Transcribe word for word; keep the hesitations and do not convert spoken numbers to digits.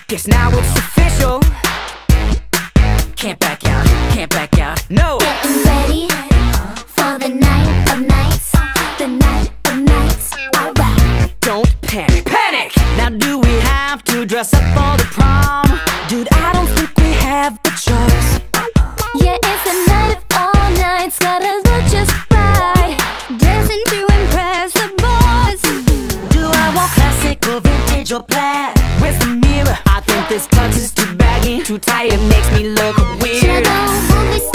Guess now it's official. Can't back out, can't back out, no. Getting ready for the night of nights, the night of nights, alright. Don't panic, panic! Now do we have to dress up for the prom? Dude, I don't think we have a choice. Yeah, it's a night of all nights, gotta look just right, dancing to impress the boys. Do I want classic or vintage or plaid? Where's the mirror? I think this tux is too baggy, too tight, it makes me look weird. Should I go movie